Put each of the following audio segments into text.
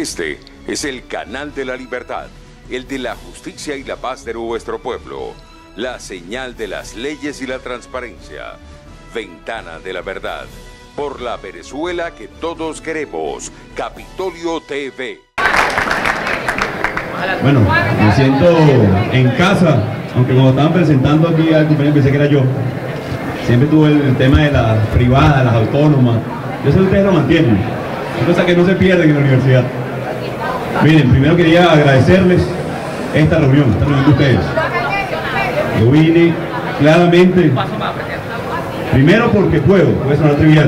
Este es el canal de la libertad, el de la justicia y la paz de nuestro pueblo, la señal de las leyes y la transparencia, Ventana de la Verdad, por la Venezuela que todos queremos, Capitolio TV. Bueno, me siento en casa, aunque cuando estaban presentando aquí al compañero pensé que era yo. Siempre tuve el tema de las privadas, las autónomas. Yo sé que ustedes lo mantienen, es cosa que no se pierden en la universidad. Miren, primero quería agradecerles esta reunión de ustedes. Yo vine claramente, primero porque puede sonar trivial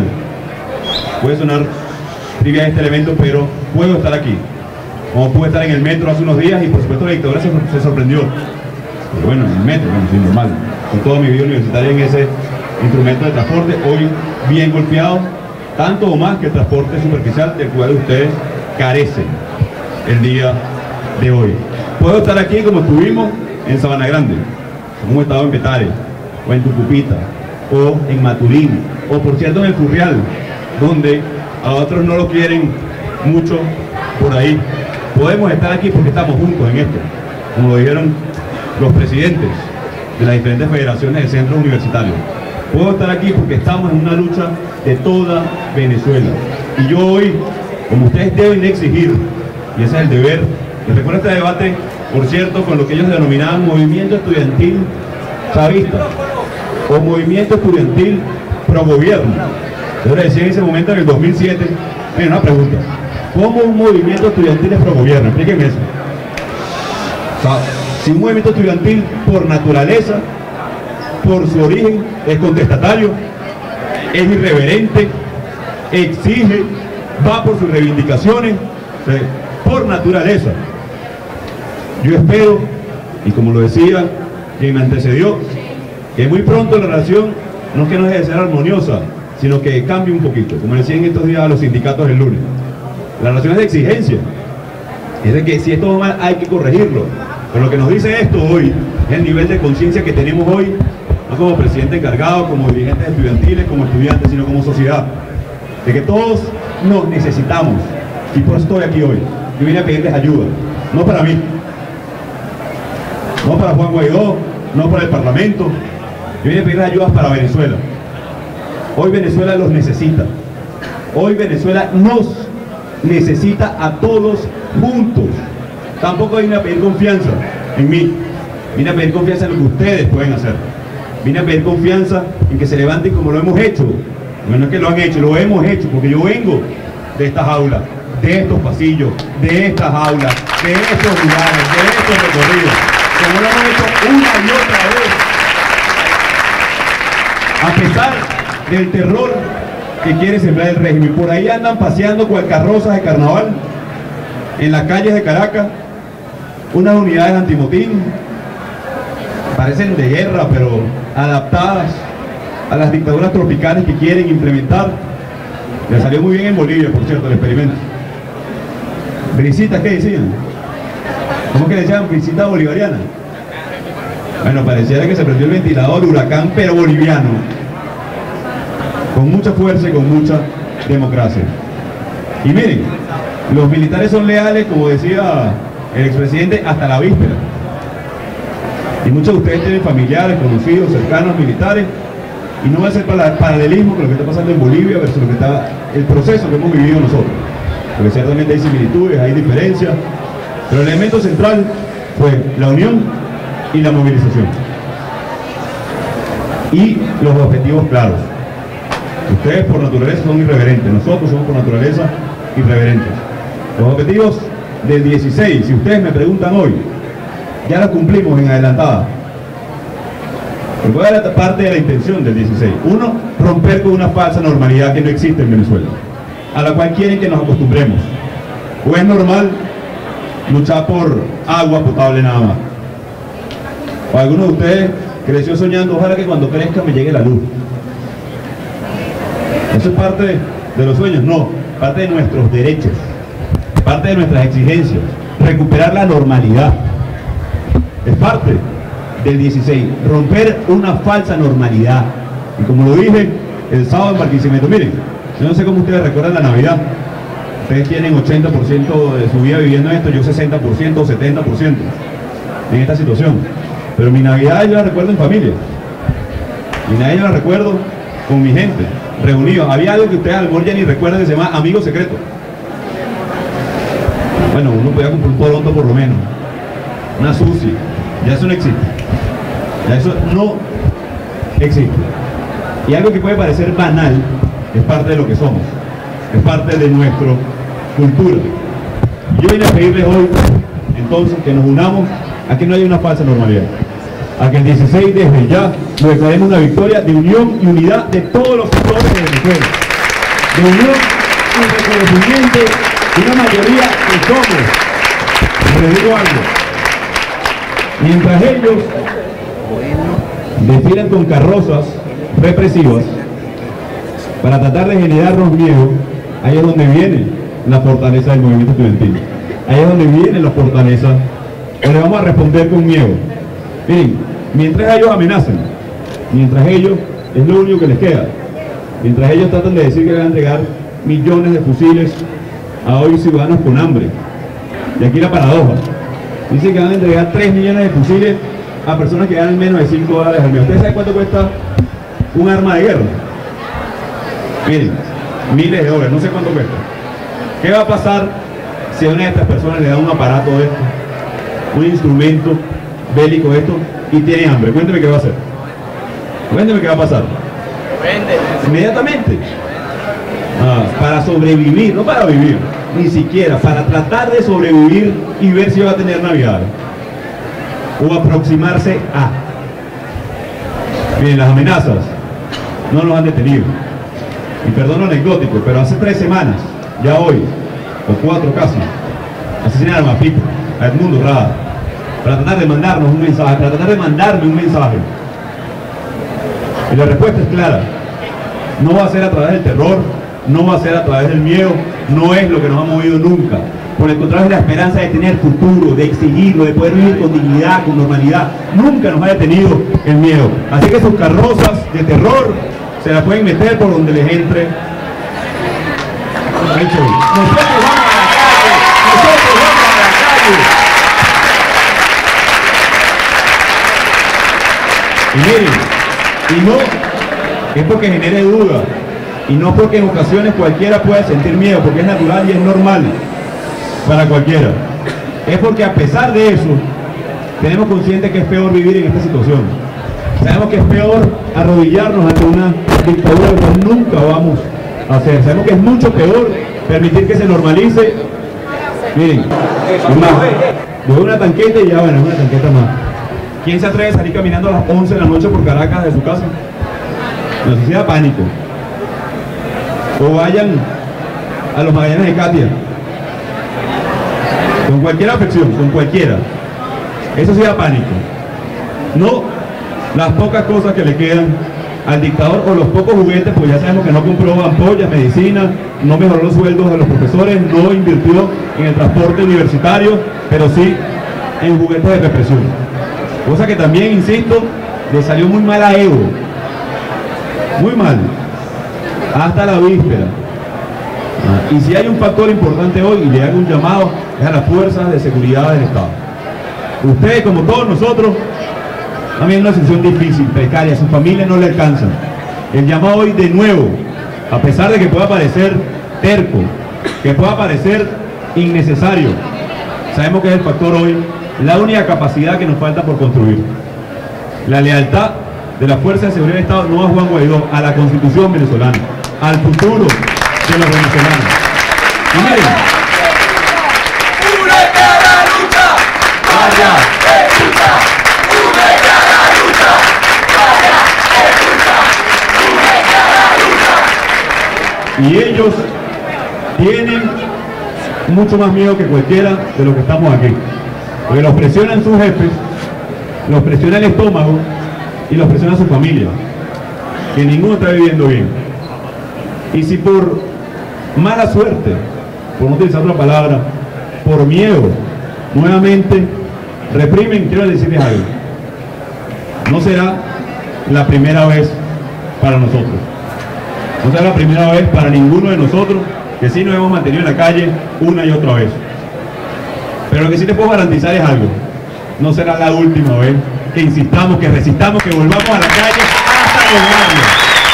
este elemento, pero puedo estar aquí. Como pude estar en el metro hace unos días y por supuesto la dictadura se sorprendió. Pero bueno, en el metro, bueno, sí, normal. Con toda mi vida universitaria en ese instrumento de transporte, hoy bien golpeado, tanto o más que el transporte superficial del cual ustedes carecen el día de hoy. Puedo estar aquí como estuvimos en Sabana Grande, como he estado en Petare, o en Tucupita, o en Maturín, o por cierto en el Furrial, donde a otros no lo quieren mucho por ahí. Podemos estar aquí porque estamos juntos en esto, como lo dijeron los presidentes de las diferentes federaciones de centros universitarios. Puedo estar aquí porque estamos en una lucha de toda Venezuela. Y yo hoy, como ustedes deben de exigir, y ese es el deber, les recuerdo este debate, por cierto, con lo que ellos denominaban movimiento estudiantil chavista, o movimiento estudiantil pro gobierno. Yo les decía en ese momento, en el 2007, miren, una pregunta. ¿Cómo un movimiento estudiantil es pro gobierno? Explíquenme eso. O sea, si un movimiento estudiantil por naturaleza, por su origen, es contestatario, es irreverente, exige, va por sus reivindicaciones, por naturaleza. Yo espero, y como lo decía quien me antecedió, que muy pronto la relación no es que no deje de ser armoniosa, sino que cambie un poquito, como decían estos días a los sindicatos el lunes. La relación es de exigencia, es de que si esto va mal hay que corregirlo. Pero lo que nos dice esto hoy es el nivel de conciencia que tenemos hoy, no como presidente encargado, como dirigentes estudiantiles, como estudiantes, sino como sociedad, de que todos nos necesitamos, y por eso estoy aquí hoy. Yo vine a pedirles ayuda, no para mí, no para Juan Guaidó, no para el Parlamento, yo vine a pedirles ayuda para Venezuela. Hoy Venezuela los necesita, hoy Venezuela nos necesita a todos juntos. Tampoco vine a pedir confianza en mí, vine a pedir confianza en lo que ustedes pueden hacer, vine a pedir confianza en que se levanten como lo hemos hecho. Bueno, es que lo han hecho, lo hemos hecho, porque yo vengo de estas aulas, de estos pasillos, de estas aulas, de estos lugares, de estos recorridos, como lo hemos hecho una y otra vez, a pesar del terror que quiere sembrar el régimen. Por ahí andan paseando cual carrozas de carnaval en las calles de Caracas unas unidades antimotín, parecen de guerra, pero adaptadas a las dictaduras tropicales que quieren implementar. Le salió muy bien en Bolivia, por cierto, el experimento. ¿Brisitas qué decían? ¿Cómo que le decían? ¿Brisita bolivariana? Bueno, pareciera que se prendió el ventilador, huracán, pero boliviano, con mucha fuerza y con mucha democracia. Y miren, los militares son leales, como decía el expresidente, hasta la víspera. Y muchos de ustedes tienen familiares, conocidos, cercanos, militares, y no va a ser paralelismo con lo que está pasando en Bolivia versus lo que está, el proceso que hemos vivido nosotros, porque ciertamente hay similitudes, hay diferencias, pero el elemento central fue la unión y la movilización y los objetivos claros. Ustedes por naturaleza son irreverentes, nosotros somos por naturaleza irreverentes. Los objetivos del 16, si ustedes me preguntan hoy, ya los cumplimos en adelantada. Pero voy a dar parte de la intención del 16. Uno, romper con una falsa normalidad que no existe en Venezuela, a la cual quieren que nos acostumbremos. O es normal luchar por agua potable nada más. O alguno de ustedes creció soñando, ojalá que cuando crezca me llegue la luz. ¿Eso es parte de los sueños? No, parte de nuestros derechos, parte de nuestras exigencias, recuperar la normalidad. Es parte del 16, romper una falsa normalidad. Y como lo dije el sábado en Barquisimeto, miren, yo no sé cómo ustedes recuerdan la Navidad, Ustedes tienen 80% de su vida viviendo esto, yo 60% o 70% en esta situación. Pero mi Navidad yo la recuerdo en familia. Mi Navidad yo la recuerdo con mi gente, reunidos. Había algo que ustedes a lo mejor ya ni recuerdan que se llama amigo secreto. Bueno, uno podía comprar un Toronto por lo menos. Una sucia. Ya eso no existe. Ya eso no existe. Y algo que puede parecer banal es parte de lo que somos. Es parte de nuestra cultura. Yo vine a pedirles hoy, entonces, que nos unamos a que no haya una falsa normalidad. A que el 16 desde ya lo declaremos una victoria de unión y unidad de todos los sectores de Venezuela. De unión y reconocimiento de una mayoría que somos. Les digo algo. Mientras ellos desfilan con carrozas represivas para tratar de generarnos miedo, ahí es donde viene la fortaleza del movimiento estudiantil. Ahí es donde viene la fortaleza. O le vamos a responder con miedo. Miren, mientras ellos amenazan, mientras ellos, es lo único que les queda, mientras ellos tratan de decir que van a entregar millones de fusiles a hoy ciudadanos con hambre. Y aquí la paradoja. Dicen que van a entregar 3 millones de fusiles a personas que ganan menos de $5 al mes. ¿Ustedes saben cuánto cuesta un arma de guerra? Miren, miles de dólares, no sé cuánto cuesta. ¿Qué va a pasar si a una de estas personas le da un aparato de esto, un instrumento bélico de esto, y tiene hambre? Cuénteme qué va a hacer. Cuénteme qué va a pasar. Inmediatamente. Para sobrevivir, no para vivir, ni siquiera, para tratar de sobrevivir y ver si va a tener Navidad. O aproximarse a. Miren, las amenazas no nos han detenido. Y perdón lo anecdótico, pero hace 3 semanas, ya hoy, o 4 casi, asesinaron a Pipo, a Edmundo Rada, para tratar de mandarnos un mensaje, para tratar de mandarme un mensaje. Y la respuesta es clara. No va a ser a través del terror, no va a ser a través del miedo, no es lo que nos ha movido nunca. Por el contrario, es la esperanza de tener futuro, de exigirlo, de poder vivir con dignidad, con normalidad. Nunca nos ha detenido el miedo. Así que sus carrozas de terror se la pueden meter por donde les entre. Nosotros vamos a la calle, nosotros vamos a la calle. Y miren, y no es porque genere duda, y no porque en ocasiones cualquiera pueda sentir miedo, porque es natural y es normal para cualquiera. Es porque a pesar de eso, tenemos consciente que es peor vivir en esta situación. Sabemos que es peor arrodillarnos ante una dictadura que nunca vamos a hacer. Sabemos que es mucho peor permitir que se normalice. Miren, voy a una tanqueta y ya, bueno, una tanqueta más. ¿Quién se atreve a salir caminando a las 11 de la noche por Caracas de su casa? No se sea pánico. O vayan a los Magallanes de Katia. Con cualquier afección, con cualquiera. Eso sí da pánico. No las pocas cosas que le quedan al dictador o los pocos juguetes, pues ya sabemos que no compró ampollas, medicina, no mejoró los sueldos de los profesores, no invirtió en el transporte universitario, pero sí en juguetes de represión. Cosa que también, insisto, le salió muy mal a Evo. Muy mal. Hasta la víspera. Y si hay un factor importante hoy, y le hago un llamado, es a las fuerzas de seguridad del Estado. Ustedes, como todos nosotros, también una situación difícil, precaria, su familia no le alcanza. El llamado hoy de nuevo, a pesar de que pueda parecer terco, que pueda parecer innecesario, sabemos que es el factor hoy, la única capacidad que nos falta por construir. La lealtad de la Fuerza de Seguridad del Estado, no a Juan Guaidó, a la Constitución venezolana, al futuro de los venezolanos. Y miren, ¡únete a la lucha! ¡Vaya, lucha! ¡Únete a la lucha! ¡Vaya, lucha! ¡Únete a la lucha! y ellos tienen mucho más miedo que cualquiera de los que estamos aquí. Porque los presionan sus jefes, los presiona el estómago y los presiona su familia, que ninguno está viviendo bien. Y si por mala suerte, por no utilizar otra palabra, por miedo, nuevamente reprimen, quiero decirles algo. No será la primera vez para nosotros. No será la primera vez para ninguno de nosotros que sí nos hemos mantenido en la calle una y otra vez. Pero lo que sí te puedo garantizar es algo: no será la última vez que insistamos, que resistamos, que volvamos a la calle hasta lograrlo.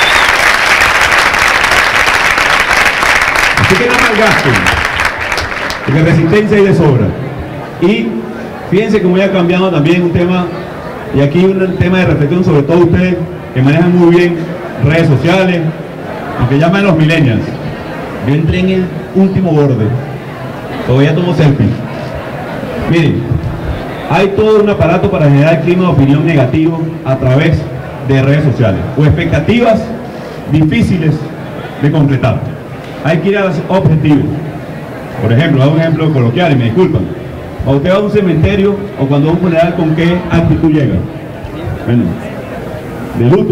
Así que no malgasten, porque resistencia hay de sobra. Y fíjense cómo ya ha cambiado también un tema, y aquí un tema de reflexión, sobre todo ustedes que manejan muy bien redes sociales, aunque llaman los millennials. Yo entré en el último borde, todavía tomo selfies. Miren, hay todo un aparato para generar clima de opinión negativo a través de redes sociales, o expectativas difíciles de completar. Hay que ir a los objetivos. Por ejemplo, hago un ejemplo coloquial y me disculpan. O usted va a un cementerio o cuando va a un funeral, ¿con qué actitud llega? Bueno, de luto,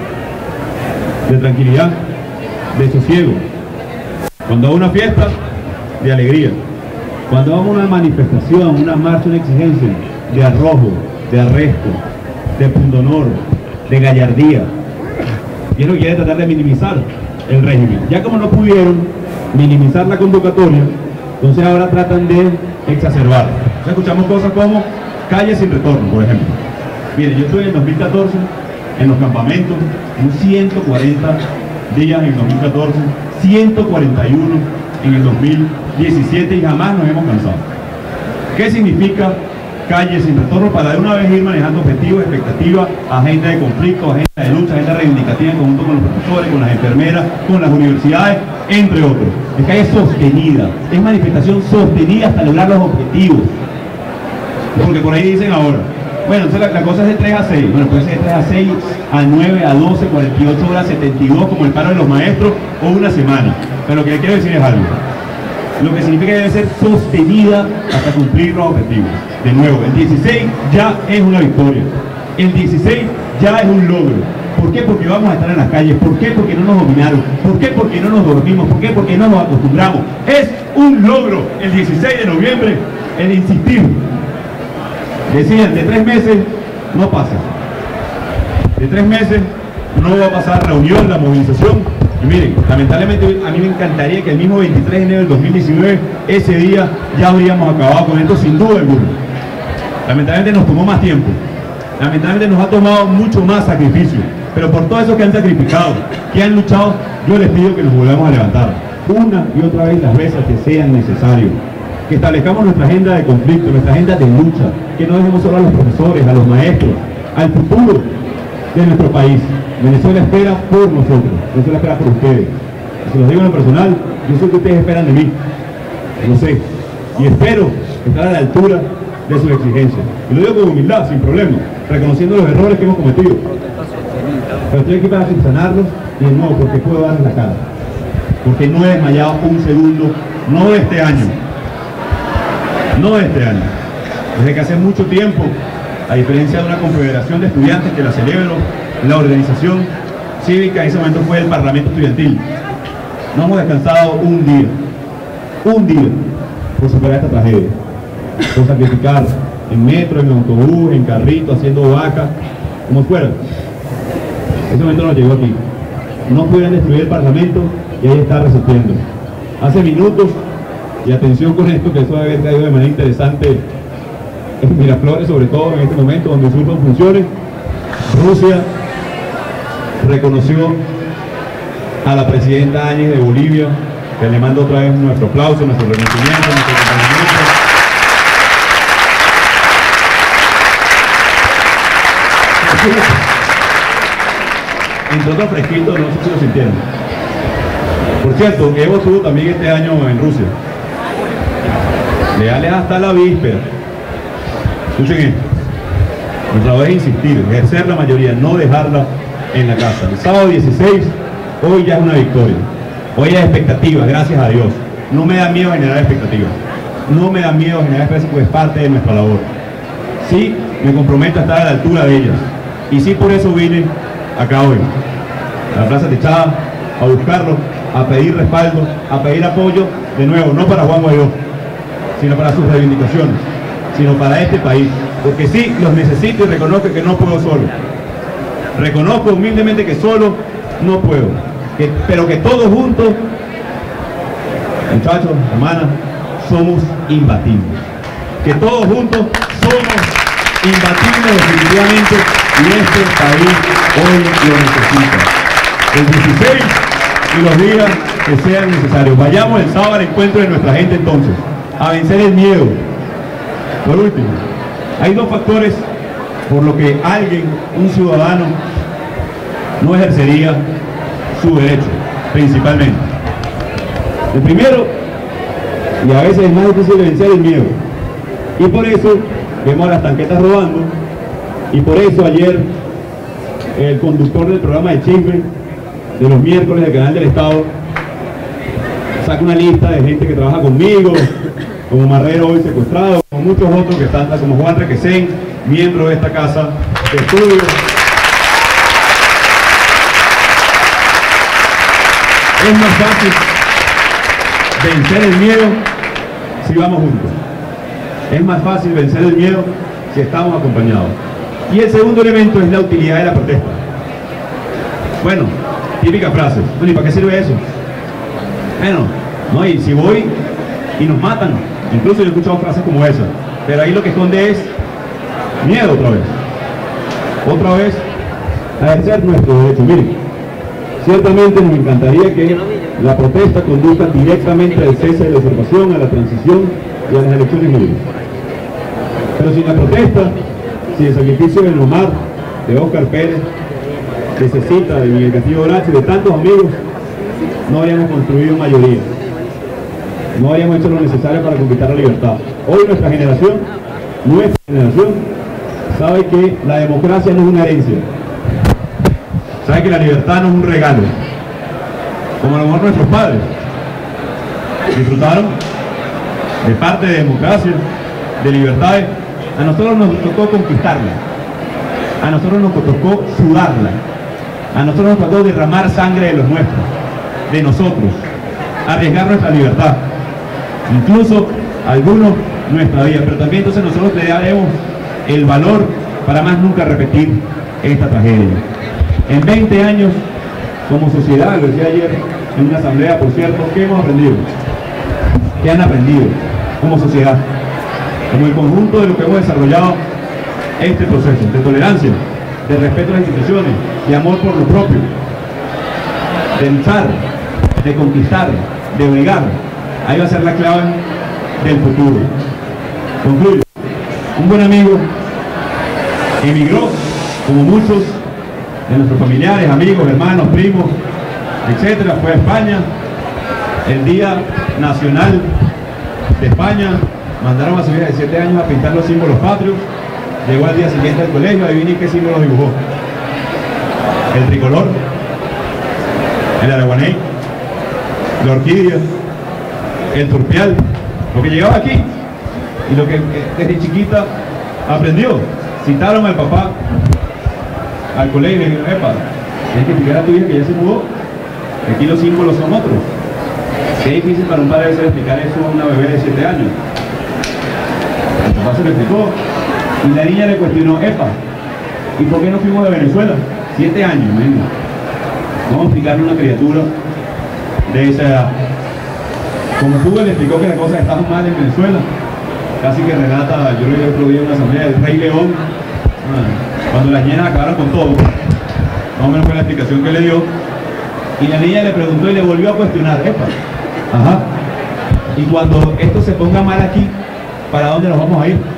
de tranquilidad, de sosiego. Cuando va a una fiesta, de alegría. Cuando vamos a una manifestación, una marcha, una exigencia, de arrojo, de arresto, de pundonor, de gallardía. Y es lo que quiere tratar de minimizar el régimen. Ya como no pudieron minimizar la convocatoria, entonces ahora tratan de exacerbar. Entonces escuchamos cosas como calles sin retorno, por ejemplo. Miren, yo estuve en el 2014 en los campamentos, en 140 días en el 2014, 141 en el 2017 y jamás nos hemos cansado. ¿Qué significa calles sin retorno? Para de una vez ir manejando objetivos, expectativas, agenda de conflicto, agenda de lucha, agenda reivindicativa en conjunto con los profesores, con las enfermeras, con las universidades, entre otros. Es calle sostenida, es manifestación sostenida hasta lograr los objetivos. Porque por ahí dicen ahora, bueno, entonces la cosa es de 3 a 6, bueno, puede ser de 3 a 6, a 9, a 12, 48 horas, 72, como el paro de los maestros, o una semana. Pero lo que le quiero decir es algo. Lo que significa que debe ser sostenida hasta cumplir los objetivos. De nuevo, el 16 ya es una victoria. El 16 ya es un logro. ¿Por qué? Porque vamos a estar en las calles. ¿Por qué? Porque no nos dominaron. ¿Por qué? Porque no nos dormimos. ¿Por qué? Porque no nos acostumbramos. Es un logro el 16 de noviembre el insistir. Decían, de 3 meses no pasa. De 3 meses no va a pasar reunión, la movilización. Y miren, lamentablemente a mí me encantaría que el mismo 23 de enero del 2019, ese día ya habríamos acabado con esto sin duda alguna. Lamentablemente nos tomó más tiempo. Lamentablemente nos ha tomado mucho más sacrificio. Pero por todo eso que han sacrificado, que han luchado, yo les pido que nos volvamos a levantar. Una y otra vez las veces que sean necesarios. Que establezcamos nuestra agenda de conflicto, nuestra agenda de lucha. Que no dejemos solo a los profesores, a los maestros, al futuro de nuestro país. Venezuela espera por nosotros, Venezuela espera por ustedes. Se los digo en lo personal, yo sé que ustedes esperan de mí, lo sé, y espero estar a la altura de sus exigencias. Y lo digo con humildad, sin problema, reconociendo los errores que hemos cometido. Pero estoy aquí para subsanarlos y de nuevo, porque puedo darles la cara. Porque no he desmayado un segundo, no de este año. No de este año. Desde que hace mucho tiempo, a diferencia de una confederación de estudiantes que la celebro, la organización cívica en ese momento fue el Parlamento Estudiantil. No hemos descansado un día por superar esta tragedia, por sacrificar en metro, en autobús, en carrito, haciendo vaca, como fuera. Ese momento nos llegó aquí. No pudieron destruir el Parlamento y ahí está resistiendo. Hace minutos, y atención con esto, que eso debe haber traído de manera interesante en Miraflores, sobre todo en este momento donde surgen funciones, Rusia reconoció a la presidenta Áñez de Bolivia, que le mando otra vez nuestro aplauso, nuestro reconocimiento, nuestro acompañamiento. Entre otros fresquitos, no sé si lo sintieron. Por cierto, Evo estuvo también este año en Rusia. Leales hasta la víspera. Escuchen esto. Nuestro trabajo es insistir, ejercer la mayoría, no dejarla en la casa. El sábado 16, hoy ya es una victoria. Hoy hay expectativas, gracias a Dios. No me da miedo generar expectativas. No me da miedo generar expectativas porque es parte de nuestra labor. Sí, me comprometo a estar a la altura de ellas. Y sí, por eso vine acá hoy, a la Plaza Techada, a buscarlo, a pedir respaldo, a pedir apoyo, de nuevo, no para Juan Guaidó, sino para sus reivindicaciones, sino para este país. Porque sí, los necesito y reconozco que no puedo solo. Reconozco humildemente que solo no puedo. Pero que todos juntos Muchachos, hermanas, somos imbatibles. Que todos juntos somos imbatibles definitivamente y este país hoy lo necesita. El 16 y los días que sean necesarios. Vayamos el sábado al encuentro de nuestra gente entonces, a vencer el miedo. Por último, hay dos factores por los que alguien, un ciudadano, no ejercería su derecho, principalmente. El primero, y a veces es más difícil de vencer, el miedo. Y por eso vemos a las tanquetas robando, y por eso ayer el conductor del programa de chisme de los miércoles del Canal del Estado saca una lista de gente que trabaja conmigo, como Marrero hoy secuestrado, como muchos otros que están, como Juan Requesén, miembro de esta casa de estudios. Es más fácil vencer el miedo si vamos juntos. Es más fácil vencer el miedo si estamos acompañados. Y el segundo elemento es la utilidad de la protesta. Bueno, típica frase. Bueno, ¿y para qué sirve eso? Bueno, no, y si voy y nos matan. Incluso yo he escuchado frases como esa. Pero ahí lo que esconde es miedo otra vez. Otra vez a ejercer nuestro derecho. Miren, ciertamente nos encantaría que la protesta conduzca directamente al cese de la usurpación, a la transición y a las elecciones libres. Pero sin la protesta, sin el sacrificio de Nomar, de Óscar Pérez, de Cecita, de Miguel Castillo Bracho y de tantos amigos, no habríamos construido mayoría. No habríamos hecho lo necesario para conquistar la libertad. Hoy nuestra generación, sabe que la democracia no es una herencia. Sabe que la libertad no es un regalo. Como a lo mejor nuestros padres disfrutaron de parte de democracia, de libertades. A nosotros nos tocó conquistarla. A nosotros nos tocó sudarla. A nosotros nos tocó derramar sangre de los nuestros, de nosotros, arriesgar nuestra libertad. Incluso algunos nuestra vida, pero también entonces nosotros le daremos el valor para más nunca repetir esta tragedia. En 20 años, como sociedad, lo decía ayer en una asamblea, por cierto, ¿qué hemos aprendido? ¿Qué han aprendido como sociedad? Como el conjunto de lo que hemos desarrollado este proceso de tolerancia, de respeto a las instituciones, de amor por lo propio, de luchar, de conquistar, de obligar. Ahí va a ser la clave del futuro. Concluyo. Un buen amigo emigró, como muchos de nuestros familiares, amigos, hermanos, primos, etcétera, fue a España. El Día Nacional de España, mandaron a su hija de 7 años a pintar los símbolos patrios. Llegó al día siguiente al colegio, adivinen qué símbolos dibujó. El tricolor, el araguaney, la orquídea, el turpial, lo que llegaba aquí y lo que desde chiquita aprendió. Citaron al papá al colegio y le dijeron: epa, tienes que explicar a tu hija que ya se mudó, que aquí los símbolos son otros. Qué difícil para un padre explicar eso a una bebé de 7 años. El papá se lo explicó y la niña le cuestionó: epa, ¿y por qué no fuimos de Venezuela? 7 años, venga. Vamos a explicarle a una criatura de esa edad. Como Hugo le explicó que las cosas estaban mal en Venezuela, casi que relata, yo lo vi otro día en una asamblea del Rey León, cuando las hienas acabaron con todo, más o menos fue la explicación que le dio, y la niña le preguntó y le volvió a cuestionar: epa, ajá, y cuando esto se ponga mal aquí, ¿para dónde nos vamos a ir?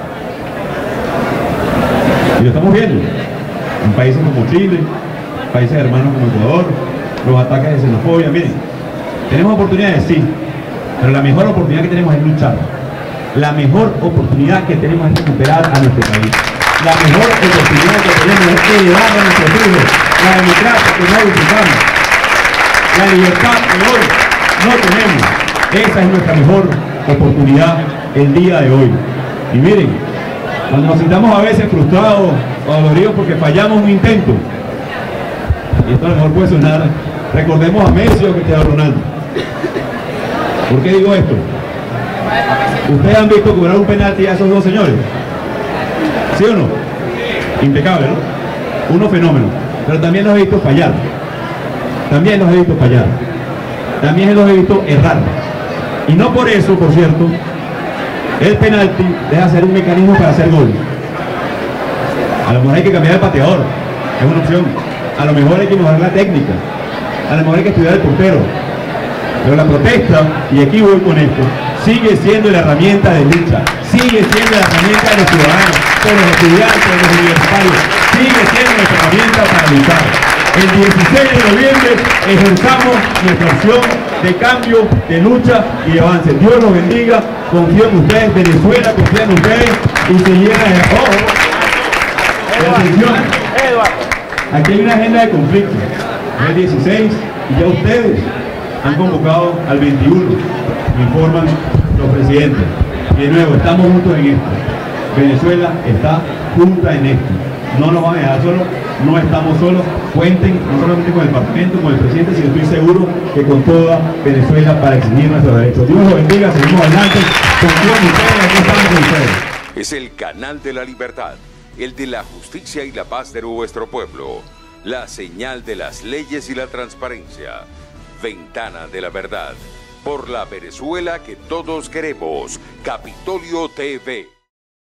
Y lo estamos viendo, en países como Chile, países hermanos como Ecuador, los ataques de xenofobia. Miren, tenemos oportunidades, sí, pero la mejor oportunidad que tenemos es luchar. La mejor oportunidad que tenemos es recuperar a nuestro país. La mejor oportunidad que tenemos es elevar a nuestros hijos la democracia que no disfrutamos, la libertad que hoy no tenemos. Esa es nuestra mejor oportunidad el día de hoy. Y miren, cuando nos sintamos a veces frustrados o doloridos porque fallamos un intento, y esto a lo mejor puede sonar, recordemos a Messi o Cristiano Ronaldo. ¿Por qué digo esto? Ustedes han visto cobrar un penalti a esos dos señores, ¿sí o no? Impecable, ¿no? Unos fenómenos. Pero también los he visto fallar. También los he visto fallar. También los he visto errar. Y no por eso, por cierto, el penalti deja ser un mecanismo para hacer gol. A lo mejor hay que cambiar el pateador, es una opción. A lo mejor hay que mejorar la técnica. A lo mejor hay que estudiar el portero. Pero la protesta, y aquí voy con esto, sigue siendo la herramienta de lucha, sigue siendo la herramienta de los ciudadanos, de los estudiantes, de los universitarios, sigue siendo nuestra herramienta para luchar. El 16 de noviembre ejerzamos nuestra opción de cambio, de lucha y de avance. Dios los bendiga, confío en ustedes, Venezuela confía en ustedes y se llena de ojo. Atención, aquí hay una agenda de conflicto. El 16 y ya ustedes han convocado al 21, me informan los presidentes. Y de nuevo, estamos juntos en esto. Venezuela está junta en esto. No nos van a dejar solos, no estamos solos. Cuenten no solamente con el Parlamento, con el presidente, sino estoy seguro que con toda Venezuela para exigir nuestros derechos. Dios los bendiga, seguimos adelante. Confío en ustedes, aquí estamos con ustedes. Es el canal de la libertad, el de la justicia y la paz de nuestro pueblo. La señal de las leyes y la transparencia. Ventana de la verdad. Por la Venezuela que todos queremos. Capitolio TV.